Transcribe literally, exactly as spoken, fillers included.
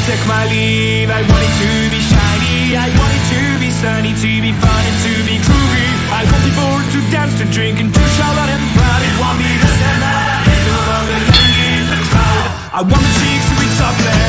take my leave. I want it to be shiny, I want it to be sunny, to be fun and to be groovy. I want people to dance, to drink and to shout out and proud. It won't be the same, I don't want the young in the crowd. I want the cheeks to be chocolate,